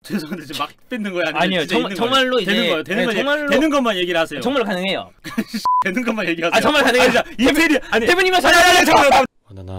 죄송한데 지금 막 뺏는 거야? 아니요, 정말로 이제 되는 거예요. 되는 것만 얘기를 하세요. 정말 가능해요. 되는 것만 얘기하세요. 아 정말 가능해요. 이메일이 아니 대표님이 잠깐만.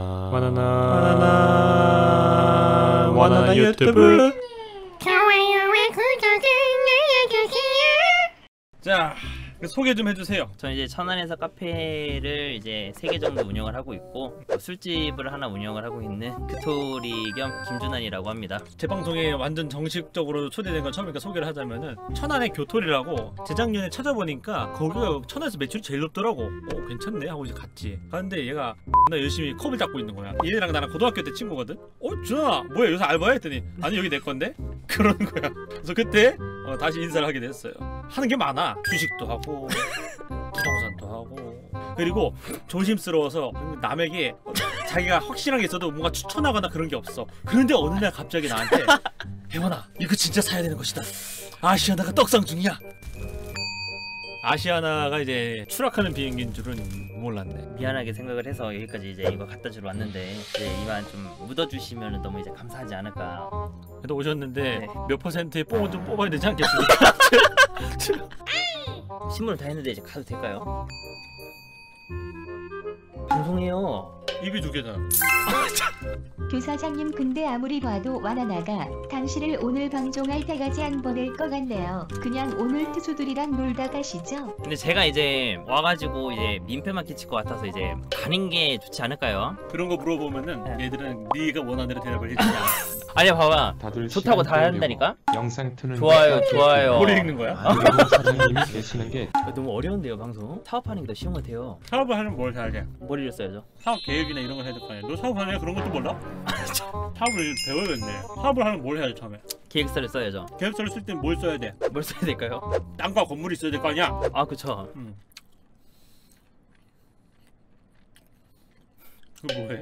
바나나 유튜브. 좋아요와 구독을 눌러주세요. 자, 소개 좀 해주세요. 저는 이제 천안에서 카페를 이제 3개 정도 운영을 하고 있고 술집을 하나 운영을 하고 있는 규토리 겸 김준환이라고 합니다. 제 방송에 완전 정식적으로 초대된 건 처음이니까 소개를 하자면은 천안의 교토리라고 재작년에 찾아보니까 거기가 천안에서 매출이 제일 높더라고. 괜찮네 하고 이제 갔지. 갔는데 얘가 나 열심히 컵을 잡고 있는 거야. 얘랑 나랑 고등학교 때 친구거든. 준환아 뭐야 요새 알바해? 했더니 아니 여기 내 건데? 그러는 거야. 그래서 그때 다시 인사를 하게 됐어요. 하는 게 많아. 주식도 하고 부동산도 하고, 그리고 조심스러워서 남에게 자기가 확실한 게 있어도 뭔가 추천하거나 그런 게 없어. 그런데 어느 날 갑자기 나한테 혜원아 이거 진짜 사야 되는 것이다. 아시아나가 떡상 중이야. 아시아나가 이제 추락하는 비행기인 줄은 몰랐네. 미안하게 생각을 해서 여기까지 이제 이거 갖다 주러 왔는데 이제 이만 좀 묻어주시면 너무 이제 감사하지 않을까. 그래도 오셨는데 네. 몇 퍼센트의 뽕을 좀 뽑아야 되지 않겠습니까? 신문을 다 했는데 이제 가도 될까요? 방송해요. 입이 두 개잖아. 교사장님 근데 아무리 봐도 와나나가 당신을 오늘 방송할 때까지 안 보낼 것 같네요. 그냥 오늘 투수들이랑 놀다 가시죠. 근데 제가 이제 와가지고 이제 민폐만 끼칠 것 같아서 이제 가는 게 좋지 않을까요? 그런 거 물어보면은 네. 얘들은 네가 원하는 대로 대답을 해주냐. 아니야 봐봐. 다들 좋다고 다 시간 한다니까? 영상 트는 좋아요, 좋아요. 머리 읽는 거야? 사장님이 계시는 게 너무 어려운데요 방송? 사업하는 게 더 쉬운 것 같아요. 사업을 하면 뭘 해야 돼? 머리를 써야죠. 사업 계획이나 이런 걸 해야 될 거 아니야. 너 사업하냐? 그런 것도 몰라? 사업을 배워야겠네. 사업을 하면 뭘 해야 돼 처음에? 기획서를 써야죠. 계획서를 쓸 땐 뭘 써야 돼? 뭘 써야 될까요? 땅과 건물이 있어야 될 거 아니야? 아 그쵸. 그거 뭐해?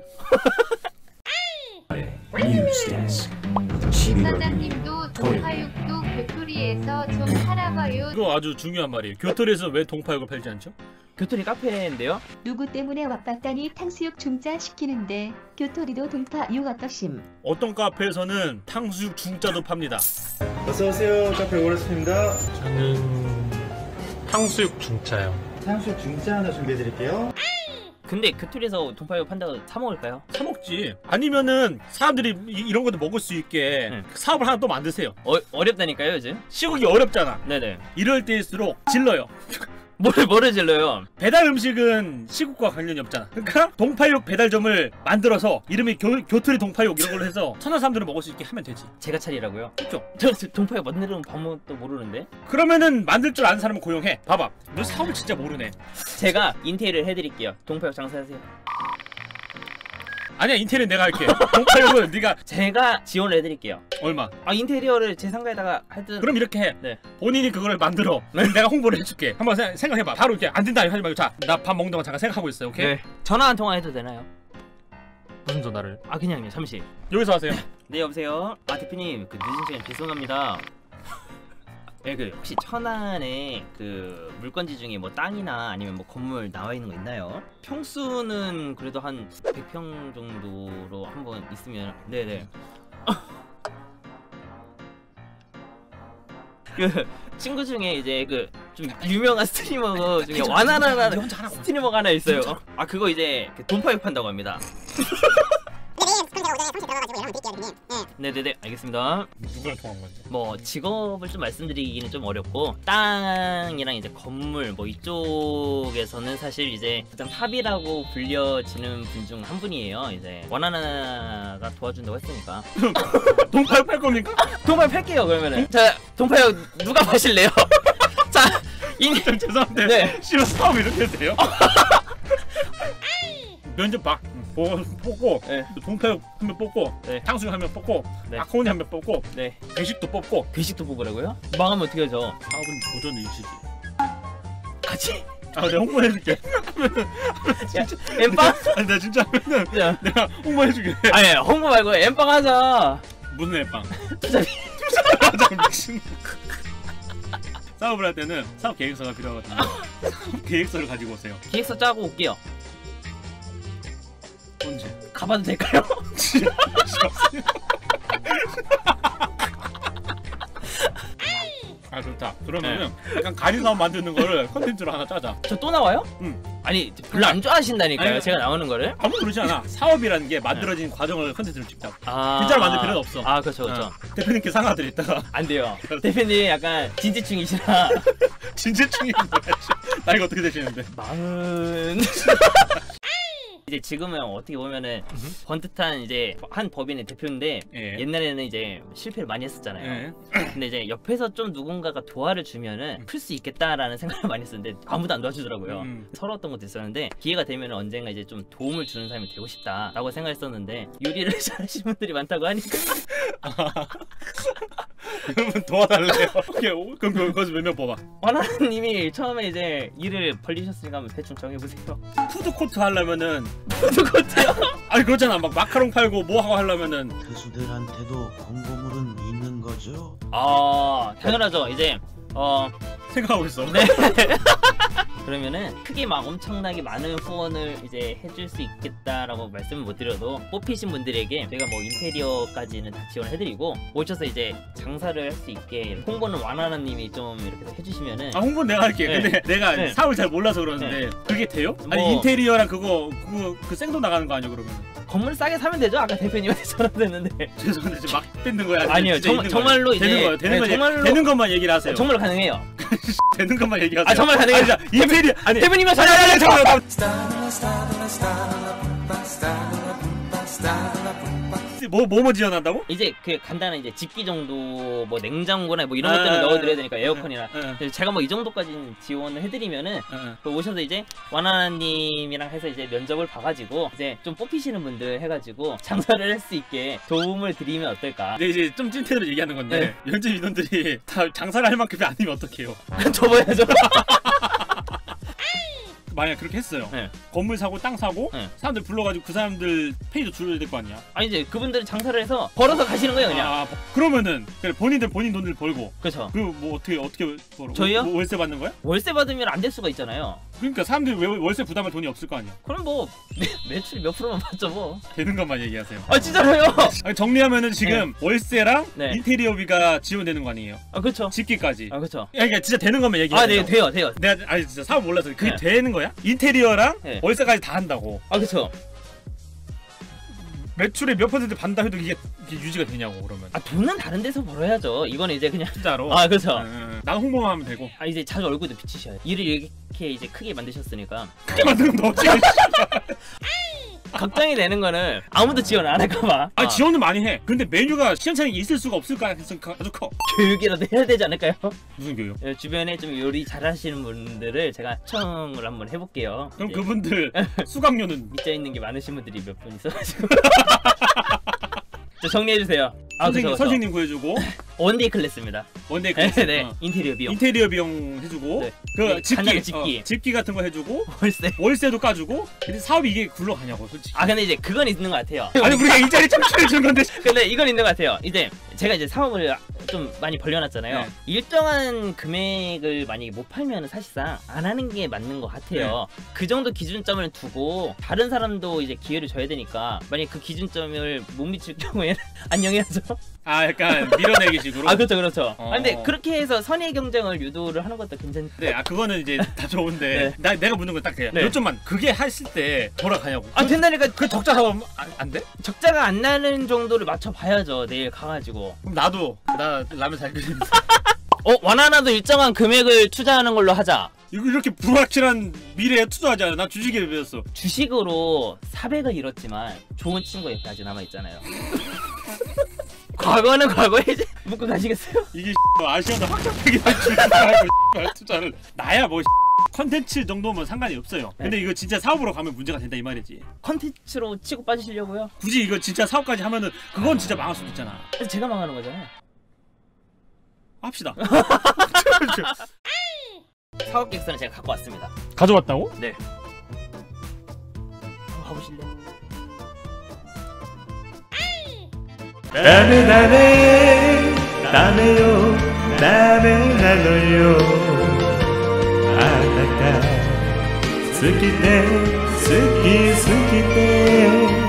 사장님도 동파육도 교토리에서 좀 팔아봐요. 이거 아주 중요한 말이에요. 교토리에서 왜 동파육을 팔지 않죠? 교토리 카페인데요. 누구 때문에 왔박다니 탕수육 중짜 시키는데 교토리도 동파육 어떠심? 어떤 카페에서는 탕수육 중짜도 팝니다. 어서오세요. 카페 오랬습니다. 저는 탕수육 중짜요. 탕수육 중짜 하나 준비해드릴게요. 근데 교토리에서 동파육 판다고 사 먹을까요? 사 먹지. 아니면은 사람들이 이런 것도 먹을 수 있게 네. 사업을 하나 또 만드세요. 어렵다니까요 요즘? 시국이 어렵잖아. 네네. 이럴 때일수록 질러요. 뭐를 질러요? 배달 음식은 시국과 관련이 없잖아. 그러니까 동파육 배달점을 만들어서 이름이 교토리 동파육 이런 걸로 해서 천안 사람들은 먹을 수 있게 하면 되지. 제가 차리라고요? 그렇죠. 저 동파육 만드는 방법도 모르는데? 그러면은 만들 줄 아는 사람을 고용해. 봐봐. 너 사업을 진짜 모르네. 제가 인테리어를 해드릴게요. 동파육 장사하세요. 아니야 인테리어 내가 할게. 동파육은 네가 제가 지원을 해드릴게요. 얼마? 아 인테리어를 제 상가에다가 하여튼 그럼 이렇게 해. 네. 본인이 그걸 만들어. 내가 홍보를 해줄게. 한번 생각해봐. 바로 이렇게 안 된다 하지 말고 자, 나 밥 먹는 동안 잠깐 생각하고 있어요. 오케이? 네. 전화 한 통화 해도 되나요? 무슨 전화를? 아 그냥요. 잠시. 여기서 하세요. 네 여보세요. 아 대표님 그 늦은 시간 죄송합니다. 네, 그 혹시 천안에 그 물건지 중에 뭐 땅이나 아니면 뭐 건물 나와 있는 거 있나요? 평수는 그래도 한 100평 정도로 한번 있으면 네네. 그 친구 중에 이제 그 좀 유명한 스트리머 중에 와나나라는 스트리머가 하나 있어요. 아 그거 이제 그 돈파육 판다고 합니다. 네네네 알겠습니다. 누구랑 통한 건데? 뭐 직업을 좀 말씀드리기는 좀 어렵고 땅이랑 이제 건물 뭐 이쪽에서는 사실 이제 가장 탑이라고 불려지는 분 중 한 분이에요. 이제 원하나가 도와준다고 했으니까 동파육 팔 겁니까? 동파육 팔게요 그러면은. 자 동파육 누가 파실래요? 자 좀 죄송한데 네. 싫어 사업 이렇게 해도 돼요? 면접 봐. 뽑고 네. 동파육 한 명 뽑고 네. 탕수육 한 명 뽑고 네. 아코니 한 명 뽑고 네. 배식도 뽑고. 괴식도 뽑으라고요? 망하면 어떻게 하죠? 사업은 도전 의식이. 같이 아 내가 홍보해줄게. 엠빵? 아니 나 진짜 하면은 야. 내가 홍보해줄게. 아니 홍보 말고 엠빵 하자. 무슨 애빵? 투잡이. 미친. 사업을 할 때는 사업 계획서가 필요하거든요. 계획서를 가지고 오세요. 기획서 짜고 올게요. 언제? 가봐도 될까요? 아 좋다. 그러면은 약간 가리 사업 만드는 거를 컨텐츠로 하나 짜자. 저 또 나와요? 응. 아니 별로 안 좋아하신다니까요. 아니, 제가 나오는 거를. 아무도 그러지 않아. 사업이라는 게 만들어진 과정을 컨텐츠로 찍자. 진짜로 만들 필요는 없어. 아 그렇죠 그렇죠. 대표님께 상하들 있다가 안 돼요. 대표님 약간 진지충이시라. 진지충이 뭐야? 나이가 어떻게 되시는데? 40. 이제 지금은 어떻게 보면은 번듯한 이제 한 법인의 대표인데 예. 옛날에는 이제 실패를 많이 했었잖아요. 예. 근데 이제 옆에서 좀 누군가가 도와를 주면은 풀 수 있겠다라는 생각을 많이 했었는데 아무도 안 도와주더라고요. 서러웠던 것도 있었는데 기회가 되면 언젠가 이제 좀 도움을 주는 사람이 되고 싶다라고 생각했었는데 요리를 잘하시는 분들이 많다고 하니까 여러분 도와달래요. 오케이, 그럼 거기서 몇 명 뽑아. 와나님이 처음에 이제 일을 벌리셨으니까 한번 대충 정해보세요. 푸드코트 하려면은 푸드코트요? 아니 그렇잖아. 막 마카롱 팔고 뭐 하고 하려면은 교수들한테도 공고물은 있는 거죠? 아 당연하죠. 이제 생각하고 있어. 네. 그러면은 크게 막 엄청나게 많은 후원을 이제 해줄 수 있겠다라고 말씀을 못 드려도 뽑히신 분들에게 제가 뭐 인테리어까지는 다 지원해드리고 오셔서 이제 장사를 할 수 있게 홍보는 와나나님이 좀 이렇게 해주시면은 홍보는 내가 할게. 네. 근데 내가 네. 사업을 잘 몰라서 그러는데 그게 돼요? 아니 뭐- 인테리어랑 그 생돈 나가는 거 아니야 그러면? 건물 싸게 사면 되죠? 아까 대표님한테 전화됐는데 죄송한데 지금 막 뺏는 거야. 아니요 진짜 있는 정말로 거야. 이제 되는 거야. 되는 네, 거 정말로 되는 것만 얘기를 하세요. 정말로 가능해요. 되는 것만 얘기하세요. 아 정말 가능해요. 인테리어 아니 대표님만 아니 잠깐만. 뭐 지원한다고? 이제 그 간단한 이제 집기 정도 뭐 냉장고나 뭐 이런 것들은 넣어드려야 되니까 에어컨이나 제가 뭐 이 정도까지는 지원을 해드리면은 그 오셔서 이제 와나나님이랑 해서 이제 면접을 봐가지고 이제 좀 뽑히시는 분들 해가지고 장사를 할 수 있게 도움을 드리면 어떨까? 근데 이제 좀 찐텐으로 얘기하는 건데 연재 인원들이 다 장사를 할 만큼이 아니면 어떡해요? 접어야죠. 만약 그렇게 했어요. 네. 건물 사고 땅 사고 네. 사람들 불러가지고 그 사람들 페이도 줄여야 될 거 아니야. 아니 이제 그분들은 장사를 해서 벌어서 가시는 거예요 그냥. 그러면은 그래, 본인들 본인 돈을 벌고 그렇죠. 그 뭐 어떻게 벌어? 저희요? 뭐 월세 받는 거야? 월세 받으면 안 될 수가 있잖아요. 그러니까 사람들이 왜 월세 부담할 돈이 없을 거 아니야. 그럼 뭐 매출 몇 프로만 받죠 뭐. 되는 것만 얘기하세요. 아 진짜로요? 아니, 정리하면은 지금 월세랑 네. 인테리어비가 지원되는 거 아니에요. 아 그렇죠. 집기까지. 아 그렇죠. 그러니까 진짜 되는 것만 얘기해. 아 네 돼요 돼요. 내가 아니 진짜 사업 몰라서 그게 네. 되는 거야? 인테리어랑 네. 월세까지 다 한다고. 아 그렇죠. 매출의 몇 퍼센트 받는다 해도 이게 유지가 되냐고 그러면. 아 돈은 다른 데서 벌어야죠. 이거는 이제 그냥 진짜로. 아 그렇죠. 난 홍보만 하면 되고. 아 이제 자주 얼굴도 비치셔야 일을 이렇게 이제 크게 만드셨으니까 크게 만드는 거 없지. 걱정이 되는 거는 아무도 지원 안 할까봐. 아 지원은 많이 해. 근데 메뉴가 시원찮게 있을 수가 없을까 해서 아주 커. 교육이라도 해야 되지 않을까요? 무슨 교육? 주변에 좀 요리 잘하시는 분들을 제가 청을 한번 해볼게요. 그럼 이제 그분들 수강료는 밑에 있는 게 많으신 분들이 몇 분 있어가지고 저 정리해주세요. 아, 그쵸. 선생님 구해주고 원데이 클래스입니다. 원데이 클래스. 네, 인테리어 비용. 인테리어 비용 해주고 네. 그 네, 집기, 간단한 집기. 집기 같은 거 해주고 월세. 월세도 까주고. 근데 사업이 이게 굴러가냐고 솔직히. 아 근데 이제 그건 있는 것 같아요. 아니 우리가 일자리 창출해 준 건데. 근데 이건 있는 것 같아요. 이제 제가 이제 사업을 좀 많이 벌려놨잖아요. 네. 일정한 금액을 만약에 못 팔면 사실상 안 하는 게 맞는 것 같아요. 그 정도 기준점을 두고 다른 사람도 이제 기회를 줘야 되니까 만약 그 기준점을 못 미칠 경우에는 안녕해야죠. 아 약간 밀어내기 식으로. 아 그렇죠 그렇죠. 어. 아, 근데 그렇게 해서 선의 경쟁을 유도를 하는 것도 괜찮. 네, 아 그거는 이제 다 좋은데 내가 묻는 건 딱 돼요. 네. 요점만 그게 했을 때 돌아가냐고. 아 된다니까. 그 적자 사업 안 돼? 적자가 안 나는 정도를 맞춰 봐야죠. 내일 가가지고. 그럼 나 라면 잘 끓이는데. 와나나도 일정한 금액을 투자하는 걸로 하자. 이거 이렇게 불확실한 미래에 투자하지 않아. 난 주식에 배웠어. 주식으로 400을 잃었지만 좋은 친구 옆에 아직 남아있잖아요. 과거는 과거에 이제 묻고 가시겠어요? 이게 아시아나 확장팩이 주식하고 투자를 나야 뭐 컨텐츠 정도면 상관이 없어요. 근데 이거 진짜 사업으로 가면 문제가 된다 이 말이지. 컨텐츠로 치고 빠지시려고요? 굳이 이거 진짜 사업까지 하면은 그건 진짜 망할 수도 있잖아. 그래서 제가 망하는 거잖아요. 합시다. 사업 계획서는 제가 갖고 왔습니다. 가져왔다고? 네. 한번 가보실래요? 다음에 다음에요 다음에 나눠요 아따까好きで好きで